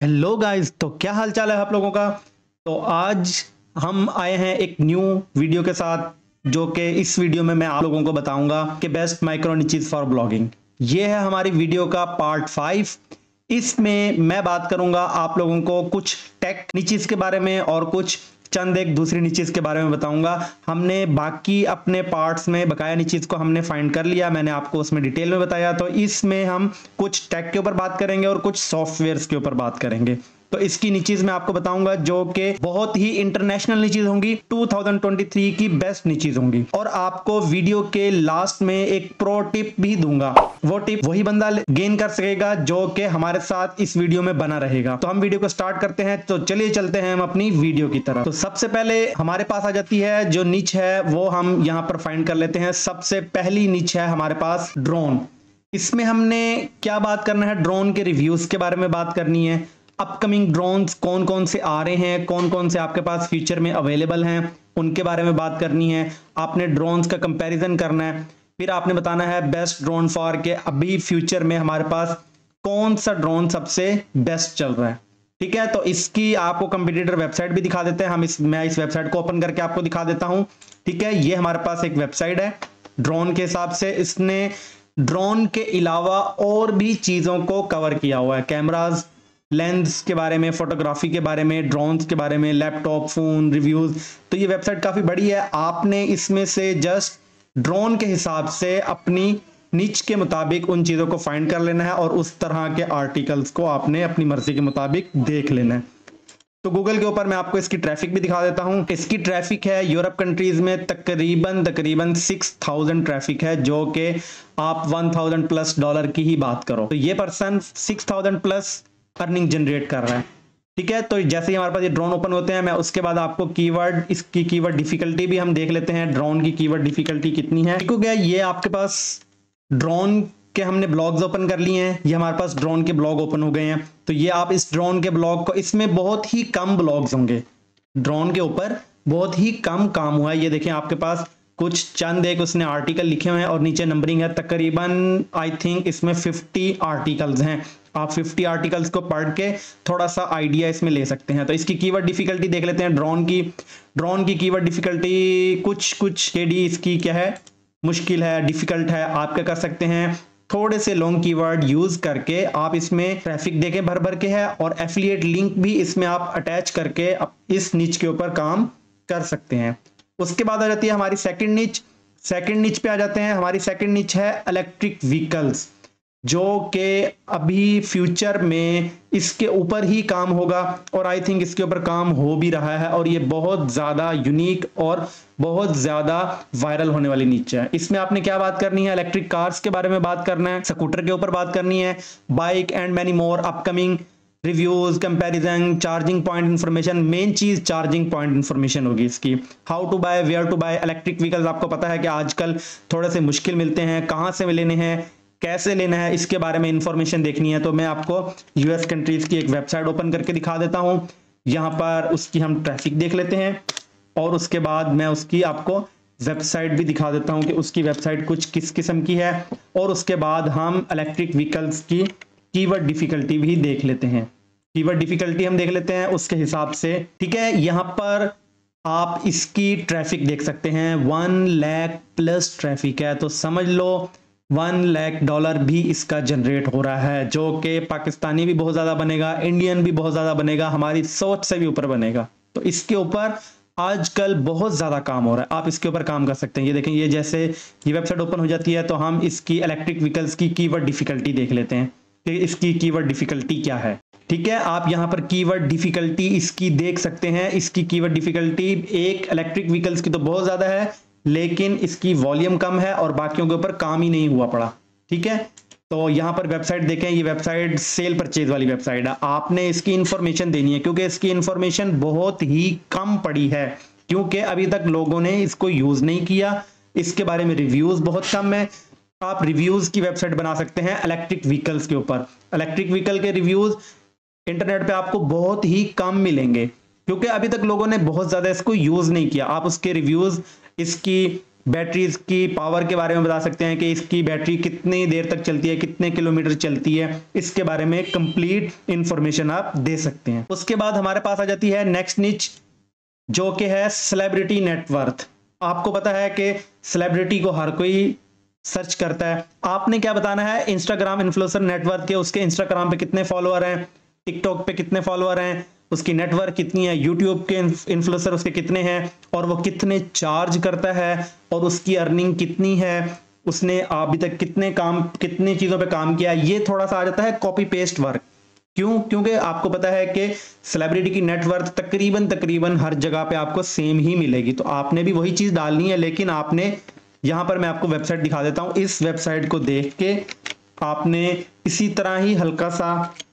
Hello guys, तो क्या हाल चाल है आप लोगों का। तो आज हम आए हैं एक न्यू वीडियो के साथ, जो कि इस वीडियो में मैं आप लोगों को बताऊंगा कि best micro niches for blogging. ये है हमारी वीडियो का पार्ट 5। इसमें मैं बात करूंगा आप लोगों को कुछ टेक निचेस के बारे में और कुछ चंद एक दूसरी निचेस के बारे में बताऊंगा। हमने बाकी अपने पार्ट्स में बकाया निचेस को हमने फाइंड कर लिया, मैंने आपको उसमें डिटेल में बताया। तो इसमें हम कुछ टेक के ऊपर बात करेंगे और कुछ सॉफ्टवेयर्स के ऊपर बात करेंगे। तो इसकी नीचेस मैं आपको बताऊंगा जो कि बहुत ही इंटरनेशनल नीचेस होंगी, 2023 की बेस्ट नीचेस होंगी। और आपको वीडियो के लास्ट में एक प्रो टिप भी दूंगा। वो टिप वही बंदा गेन कर सकेगा जो कि हमारे साथ इस वीडियो में बना रहेगा। तो हम वीडियो को स्टार्ट करते हैं। तो चलिए चलते हैं हम अपनी वीडियो की तरफ। तो सबसे पहले हमारे पास आ जाती है जो नीच है, वो हम यहां पर फाइंड कर लेते हैं। सबसे पहली नीच है हमारे पास ड्रोन। इसमें हमने क्या बात करना है, ड्रोन के रिव्यूज के बारे में बात करनी है। अपकमिंग ड्रोन्स कौन कौन से आ रहे हैं, कौन कौन से आपके पास फ्यूचर में अवेलेबल हैं, उनके बारे में बात करनी है। आपने ड्रोन्स का कंपैरिजन करना है। फिर आपने बताना है बेस्ट ड्रोन फॉर के अभी फ्यूचर में हमारे पास कौन सा ड्रोन सबसे बेस्ट चल रहा है। ठीक है, तो इसकी आपको कंपटीटर वेबसाइट भी दिखा देते हैं। मैं इस वेबसाइट को ओपन करके आपको दिखा देता हूं। ठीक है, ये हमारे पास एक वेबसाइट है ड्रोन के हिसाब से। इसने ड्रोन के अलावा और भी चीजों को कवर किया हुआ है, कैमराज, लेंस के बारे में, फोटोग्राफी के बारे में, ड्रोन्स के बारे में, लैपटॉप, फोन, रिव्यूज। तो ये वेबसाइट काफी बड़ी है। आपने इसमें से जस्ट ड्रोन के हिसाब से अपनी निच के मुताबिक उन चीजों को फाइंड कर लेना है और उस तरह के आर्टिकल्स को आपने अपनी मर्जी के मुताबिक देख लेना है। तो गूगल के ऊपर मैं आपको इसकी ट्रैफिक भी दिखा देता हूं। इसकी ट्रैफिक है यूरोप कंट्रीज में तकरीबन 6000 ट्रैफिक है, जो कि आप $1000+ की ही बात करो तो ये पर्सन 6000+ अर्निंग जनरेट कर रहा है। ठीक है, तो जैसे ही हमारे पास ये ड्रोन ओपन होते हैं, मैं उसके बाद आपको कीवर्ड, इसकी कीवर्ड डिफिकल्टी भी हम देख लेते हैं। ड्रोन की कीवर्ड डिफिकल्टी कितनी है। ठीक हो गया, ये आपके पास ड्रोन के हमने ब्लॉग्स ओपन कर लिए हैं। ये हमारे पास ड्रोन के ब्लॉग ओपन हो गए हैं। तो ये आप इस ड्रोन के ब्लॉग को, इसमें बहुत ही कम ब्लॉग्स होंगे ड्रोन के ऊपर, बहुत ही कम काम हुआ है। ये देखें, आपके पास कुछ चंद एक उसने आर्टिकल लिखे हुए हैं और नीचे नंबरिंग है। तकरीबन आई थिंक इसमें 50 आर्टिकल्स हैं। आप 50 आर्टिकल्स को पढ़ के थोड़ा सा आइडिया इसमें ले सकते हैं। तो इसकी कीवर्ड डिफिकल्टी देख लेते हैं ड्रोन की कीवर्ड डिफिकल्टी कुछ केडी इसकी क्या है, मुश्किल है, डिफिकल्ट है। आप क्या कर सकते हैं, थोड़े से लॉन्ग कीवर्ड यूज करके आप इसमें ट्रैफिक देखें भर के है, और एफिलिएट लिंक भी इसमें आप अटैच करके इस निच के ऊपर काम कर सकते हैं। उसके बाद आ जाती है हमारी सेकंड निच पे आ जाते हैं। हमारी सेकंड निच है इलेक्ट्रिक व्हीकल्स, जो कि अभी फ्यूचर में इसके ऊपर ही काम होगा और आई थिंक इसके ऊपर काम हो भी रहा है। और ये बहुत ज्यादा यूनिक और बहुत ज्यादा वायरल होने वाली नीच है। इसमें आपने क्या बात करनी है, इलेक्ट्रिक कार्स के बारे में बात करना है, स्कूटर के ऊपर बात करनी है, bike and many more, upcoming reviews, comparison, charging point information. Main चीज चार्जिंग पॉइंट इंफॉर्मेशन होगी इसकी। How to buy, where to buy electric vehicles. आपको पता है कि आजकल थोड़े से मुश्किल मिलते हैं, कहां से लेने हैं, कैसे लेना है, इसके बारे में इंफॉर्मेशन देखनी है। तो मैं आपको यूएस कंट्रीज की एक वेबसाइट ओपन करके दिखा देता हूं। यहां पर उसकी हम ट्रैफिक देख लेते हैं और उसके बाद मैं उसकी आपको वेबसाइट भी दिखा देता हूं कि उसकी वेबसाइट कुछ किस किस्म की है। और उसके बाद हम इलेक्ट्रिक व्हीकल्स की कीवर्ड डिफिकल्टी भी देख लेते हैं। कीवर्ड डिफिकल्टी हम देख लेते हैं उसके हिसाब से। ठीक है, यहां पर आप इसकी ट्रैफिक देख सकते हैं, 1 लाख+ ट्रैफिक है। तो समझ लो $1 लाख भी इसका जनरेट हो रहा है, जो कि पाकिस्तानी भी बहुत ज्यादा बनेगा, इंडियन भी बहुत ज्यादा बनेगा, हमारी सोच से भी ऊपर बनेगा। तो इसके ऊपर आजकल बहुत ज्यादा काम हो रहा है, आप इसके ऊपर काम कर सकते हैं। ये देखें, ये जैसे ये वेबसाइट ओपन हो जाती है तो हम इसकी इलेक्ट्रिक व्हीकल्स की कीवर्ड डिफिकल्टी देख लेते हैं कि इसकी कीवर्ड डिफिकल्टी क्या है। ठीक है, आप यहां पर कीवर्ड डिफिकल्टी इसकी देख सकते हैं। इसकी कीवर्ड डिफिकल्टी एक इलेक्ट्रिक व्हीकल्स की तो बहुत ज्यादा है, लेकिन इसकी वॉल्यूम कम है और बाकियों के ऊपर काम ही नहीं हुआ पड़ा। ठीक है, तो यहां पर वेबसाइट देखें, ये वेबसाइट सेल परचेज वाली वेबसाइट है। आपने इसकी इंफॉर्मेशन देनी है क्योंकि इसकी इंफॉर्मेशन बहुत ही कम पड़ी है, क्योंकि अभी तक लोगों ने इसको यूज नहीं किया। इसके बारे में रिव्यूज बहुत कम है। आप रिव्यूज की वेबसाइट बना सकते हैं इलेक्ट्रिक व्हीकल्स के ऊपर। इलेक्ट्रिक व्हीकल के रिव्यूज इंटरनेट पे आपको बहुत ही कम मिलेंगे, क्योंकि अभी तक लोगों ने बहुत ज्यादा इसको यूज नहीं किया। आप उसके रिव्यूज, इसकी बैटरीज की पावर के बारे में बता सकते हैं कि इसकी बैटरी कितनी देर तक चलती है, कितने किलोमीटर चलती है, इसके बारे में कंप्लीट इंफॉर्मेशन आप दे सकते हैं। उसके बाद हमारे पास आ जाती है नेक्स्ट निच, जो कि है सेलिब्रिटी नेटवर्थ। आपको पता है कि सेलिब्रिटी को हर कोई सर्च करता है। आपने क्या बताना है, इंस्टाग्राम इन्फ्लुएंसर नेटवर्क के उसके इंस्टाग्राम पे कितने फॉलोअर हैं, टिकटॉक पे कितने फॉलोअर हैं, उसकी नेटवर्क कितनी है, यूट्यूब के इन्फ्लुएंसर उसके कितने हैं, और वो कितने चार्ज करता है, और उसकी अर्निंग कितनी है, उसने अभी तक कितनी चीजों पे काम किया। ये थोड़ा सा आ जाता है कॉपी पेस्ट वर्क। क्यों? क्योंकि आपको पता है कि सेलिब्रिटी की नेटवर्क तकरीबन हर जगह पे आपको सेम ही मिलेगी, तो आपने भी वही चीज डालनी है। लेकिन आपने यहां पर मैं आपको वेबसाइट दिखा देता हूं, इस वेबसाइट को देख के आपने इसी तरह ही हल्का सा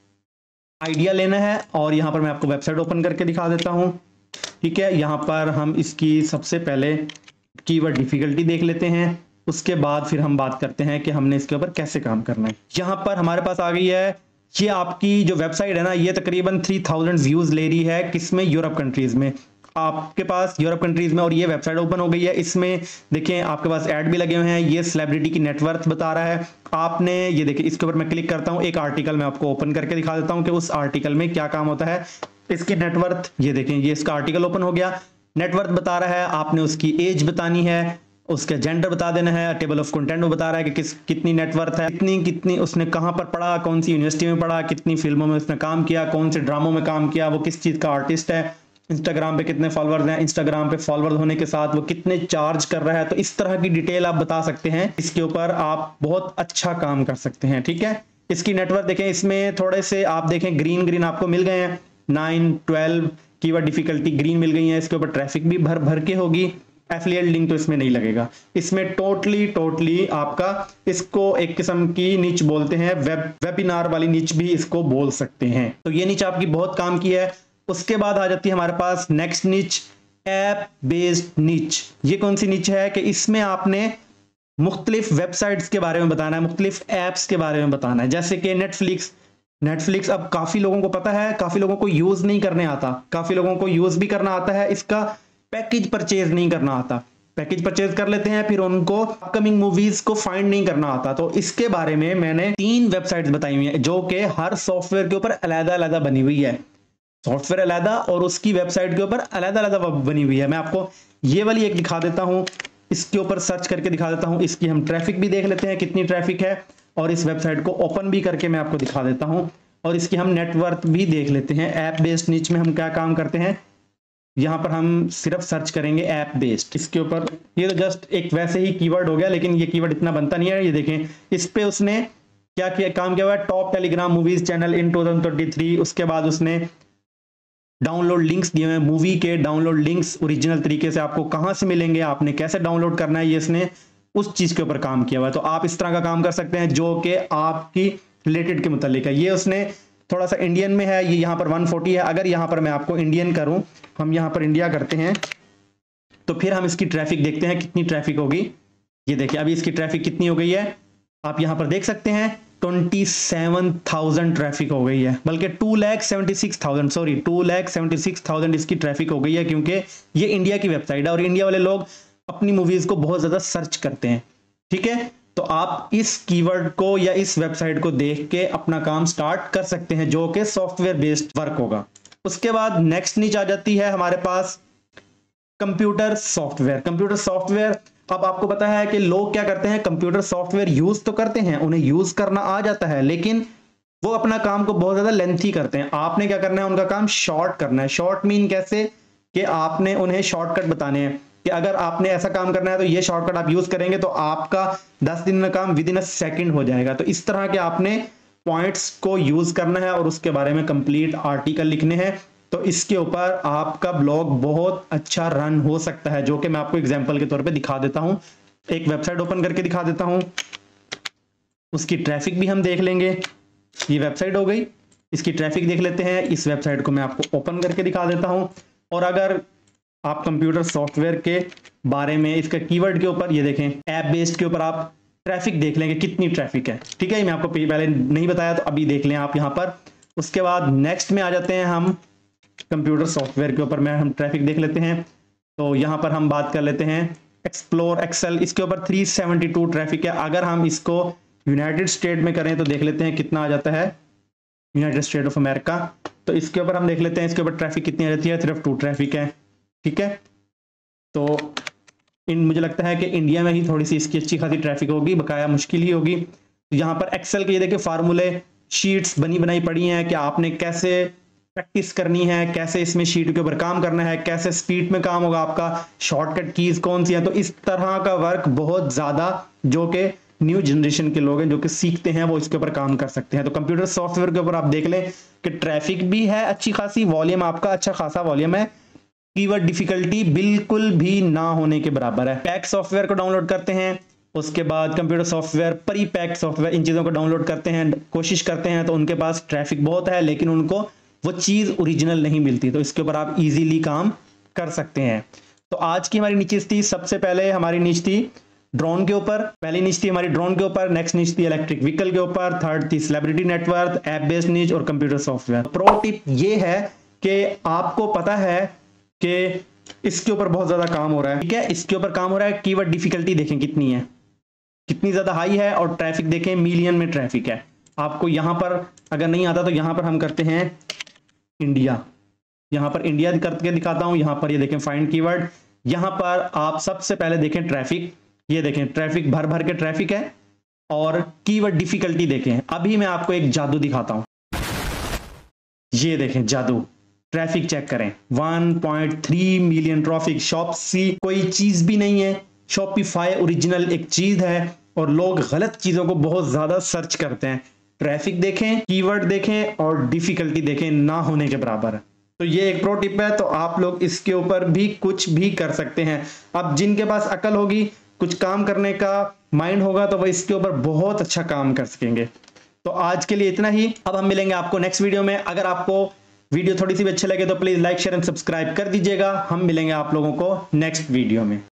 आइडिया लेना है। और यहां पर मैं आपको वेबसाइट ओपन करके दिखा देता हूं। ठीक है, यहां पर हम इसकी सबसे पहले कीवर्ड डिफिकल्टी देख लेते हैं, उसके बाद फिर हम बात करते हैं कि हमने इसके ऊपर कैसे काम करना है। यहां पर हमारे पास आ गई है, ये आपकी जो वेबसाइट है ना, ये तकरीबन 3000 व्यूज ले रही है, किसमें, यूरोप कंट्रीज में। आपके पास यूरोप कंट्रीज में, और ये वेबसाइट ओपन हो गई है। इसमें देखें आपके पास ऐड भी लगे हुए हैं, ये सेलिब्रिटी की नेटवर्थ बता रहा है। आपने ये देखिए, इसके ऊपर मैं क्लिक करता हूं, एक आर्टिकल मैं आपको ओपन करके दिखा देता हूं कि उस आर्टिकल में क्या काम होता है। इसकी नेटवर्थ, ये देखें, ये इसका आर्टिकल ओपन हो गया, नेटवर्थ बता रहा है। आपने उसकी एज बतानी है, उसका जेंडर बता देना है, टेबल ऑफ कंटेंट वो बता रहा है कि कितनी नेटवर्थ है, कितनी उसने कहां पर पढ़ा, कौन सी यूनिवर्सिटी में पढ़ा, कितनी फिल्मों में उसने काम किया, कौन से ड्रामों में काम किया, वो किस चीज का आर्टिस्ट है, इंस्टाग्राम पे कितने फॉलोअर्स हैं, इंस्टाग्राम पे फॉलोअर्स होने के साथ वो कितने चार्ज कर रहा है। तो इस तरह की डिटेल आप बता सकते हैं, इसके ऊपर आप बहुत अच्छा काम कर सकते हैं। ठीक है, इसकी नेटवर्क देखें, इसमें थोड़े से आप देखें ग्रीन आपको मिल गए हैं, 9, 12 कीवर्ड डिफिकल्टी ग्रीन मिल गई है। इसके ऊपर ट्रैफिक भी भर के होगी। एफिलिएट लिंक तो इसमें नहीं लगेगा। इसमें टोटली आपका, इसको एक किस्म की निच बोलते हैं, वेबिनार वाली निच भी इसको बोल सकते हैं। तो ये निच आपकी बहुत काम की है। उसके बाद आ जाती है हमारे पास next niche, app based niche. ये कौन सी निच है कि इसमें आपने मुख्तलिफ वेबसाइट्स के बारे में बताना है, मुख्तलिफ ऐप्स के बारे में बताना है। जैसे कि नेटफ्लिक्स अब काफी लोगों को पता है, काफी लोगों को यूज नहीं करने आता, काफी लोगों को यूज भी करना आता है, इसका पैकेज परचेज नहीं करना आता। पैकेज परचेज कर लेते हैं, फिर उनको अपकमिंग मूवीज को फाइंड नहीं करना आता। तो इसके बारे में मैंने 3 वेबसाइट्स बताई हुई है, जो कि हर सॉफ्टवेयर के ऊपर अलग-अलग बनी हुई है। सॉफ्टवेयर अलग और उसकी वेबसाइट के ऊपर अलग-अलग बनी हुई है। मैं आपको ये वाली एक दिखा देता हूं, इसके ऊपर सर्च करके दिखा देता हूं। इसकी हम ट्रैफिक भी देख लेते हैं, कितनी ट्रैफिक है, और इस वेबसाइट को ओपन भी करके मैं आपको दिखा देता हूं, और इसकी हम नेटवर्क भी देख लेते हैं। ऐप बेस्ड निच में हम क्या काम करते हैं, यहां पर हम सिर्फ सर्च करेंगे ऐप बेस्ड। इसके ऊपर ये तो जस्ट एक वैसे ही कीवर्ड हो गया, लेकिन ये कीवर्ड इतना बनता नहीं है। ये देखें, इस पे उसने क्या किया, काम किया हुआ है, top Telegram movies channel in 2023। उसके बाद उसने डाउनलोड लिंक्स दिए हुए हैं, मूवी के डाउनलोड लिंक्स ओरिजिनल तरीके से आपको कहां से मिलेंगे, आपने कैसे डाउनलोड करना है, ये इसने उस चीज के ऊपर काम किया हुआ है। तो आप इस तरह का काम कर सकते हैं जो कि आपकी रिलेटेड के मुतालिक है। ये उसने थोड़ा सा इंडियन में है, ये यहाँ पर 140 है। अगर यहाँ पर मैं आपको इंडियन करूं, हम यहाँ पर इंडिया करते हैं, तो फिर हम इसकी ट्रैफिक देखते हैं कितनी ट्रैफिक होगी। ये देखिए अभी इसकी ट्रैफिक कितनी हो गई है, आप यहाँ पर देख सकते हैं 27,000 ट्रैफिक हो गई है, बल्कि 2,76,000 सॉरी 2,76,000 इसकी ट्रैफिक हो गई है, क्योंकि ये इंडिया की वेबसाइट है और इंडिया वाले लोग अपनी मूवीज को बहुत ज्यादा सर्च करते हैं। ठीक है, तो आप इस कीवर्ड को या इस वेबसाइट को देख के अपना काम स्टार्ट कर सकते हैं, जो कि सॉफ्टवेयर बेस्ड वर्क होगा। उसके बाद नेक्स्ट नीच आ जाती है हमारे पास कंप्यूटर सॉफ्टवेयर। अब आपको पता है कि लोग क्या करते हैं, कंप्यूटर सॉफ्टवेयर यूज तो करते हैं, उन्हें यूज करना आ जाता है, लेकिन वो अपना काम को बहुत ज्यादा लेंथी करते हैं। आपने क्या करना है, उनका काम शॉर्ट करना है। शॉर्ट मीन कैसे, कि आपने उन्हें शॉर्टकट बताने हैं कि अगर आपने ऐसा काम करना है तो ये शॉर्टकट आप यूज करेंगे तो आपका 10 दिन में काम विद इन अ सेकंड हो जाएगा। तो इस तरह के आपने पॉइंट्स को यूज करना है और उसके बारे में कंप्लीट आर्टिकल लिखने हैं। तो इसके ऊपर आपका ब्लॉग बहुत अच्छा रन हो सकता है, जो कि मैं आपको एग्जांपल के तौर पे दिखा देता हूं। एक वेबसाइट ओपन करके दिखा देता हूं, उसकी ट्रैफिक भी हम देख लेंगे। ये वेबसाइट हो गई, इसकी ट्रैफिक देख लेते हैं। इस वेबसाइट को मैं आपको ओपन करके दिखा देता हूं। और अगर आप कंप्यूटर सॉफ्टवेयर के बारे में इसका कीवर्ड के ऊपर ये देखें, ऐप बेस्ड के ऊपर आप ट्रैफिक देख लेंगे कितनी ट्रैफिक है। ठीक है, मैं आपको पहले नहीं बताया तो अभी देख लें आप यहाँ पर। उसके बाद नेक्स्ट में आ जाते हैं हम कंप्यूटर सॉफ्टवेयर के ऊपर में हम ट्रैफिक देख लेते हैं। तो यहाँ पर हम बात कर लेते हैं एक्सप्लोर एक्सेल, इसके ऊपर 372 ट्रैफिक है। अगर हम इसको यूनाइटेड स्टेट में करें तो देख लेते हैं कितना आ जाता है, यूनाइटेड स्टेट ऑफ अमेरिका। तो इसके ऊपर हम देख लेते हैं इसके ऊपर ट्रैफिक कितनी आ जाती है, सिर्फ 2 ट्रैफिक है। ठीक है, तो मुझे लगता है कि इंडिया में ही थोड़ी सी इसकी अच्छी खासी ट्रैफिक होगी, बकाया मुश्किल ही होगी। तो यहाँ पर एक्सेल के ये देखिए फार्मूले शीट्स बनी बनाई पड़ी हैं कि आपने कैसे प्रैक्टिस करनी है, कैसे इसमें शीट के ऊपर काम करना है, कैसे स्पीड में काम होगा आपका, शॉर्टकट कीज कौन सी है। तो इस तरह का वर्क बहुत ज्यादा जो कि न्यू जनरेशन के लोग हैं जो कि सीखते हैं वो इसके ऊपर काम कर सकते हैं। तो कंप्यूटर सॉफ्टवेयर के ऊपर आप देख लें कि ट्रैफिक भी है अच्छी खासी, वॉल्यूम आपका अच्छा खासा वॉल्यूम है, कीवर्ड डिफिकल्टी बिल्कुल भी ना होने के बराबर है। पैक सॉफ्टवेयर को डाउनलोड करते हैं, उसके बाद computer software, pre pack software, इन चीजों को डाउनलोड करते हैं, कोशिश करते हैं तो उनके पास ट्रैफिक बहुत है लेकिन उनको वो चीज ओरिजिनल नहीं मिलती। तो इसके ऊपर आप इजीली काम कर सकते हैं। तो आज की हमारी नीच थी, सबसे पहले हमारी नीच थी ड्रोन के ऊपर, पहली नीच थी हमारी ड्रोन के ऊपर, नेक्स्ट नीच थी इलेक्ट्रिक व्हीकल के ऊपर, थर्ड थी सेलिब्रिटी नेटवर्क, ऐप बेस्ड नीच और कंप्यूटर सॉफ्टवेयर। प्रो टिप ये है कि आपको पता है कि इसके ऊपर बहुत ज्यादा काम हो रहा है। ठीक है, इसके ऊपर काम हो रहा है। कीवर्ड डिफिकल्टी देखें कितनी है, कितनी ज्यादा हाई है, और ट्रैफिक देखें मिलियन में ट्रैफिक है। आपको यहां पर अगर नहीं आता तो यहां पर हम करते हैं इंडिया, यहां पर इंडिया करके दिखाता हूं। यहां पर ये देखें फाइंड कीवर्ड, यहां पर आप सबसे पहले देखें ट्रैफिक, ये देखें ट्रैफिक भर भर के ट्रैफिक है, और कीवर्ड डिफिकल्टी देखें। अभी मैं आपको एक जादू दिखाता हूं, ये देखें जादू, ट्रैफिक चेक करें 1.3 मिलियन ट्रैफिक। शॉपसी कोई चीज भी नहीं है, शॉपिफाई ओरिजिनल एक चीज है और लोग गलत चीजों को बहुत ज्यादा सर्च करते हैं। ट्रैफिक देखें, कीवर्ड देखें और डिफिकल्टी देखें, ना होने के बराबर है। तो ये एक प्रो टिप है, तो आप लोग इसके ऊपर भी कुछ भी कर सकते हैं। अब जिनके पास अकल होगी, कुछ काम करने का माइंड होगा, तो वह इसके ऊपर बहुत अच्छा काम कर सकेंगे। तो आज के लिए इतना ही, अब हम मिलेंगे आपको नेक्स्ट वीडियो में। अगर आपको वीडियो थोड़ी सी भी अच्छी लगे तो please like share and subscribe कर दीजिएगा। हम मिलेंगे आप लोगों को नेक्स्ट वीडियो में।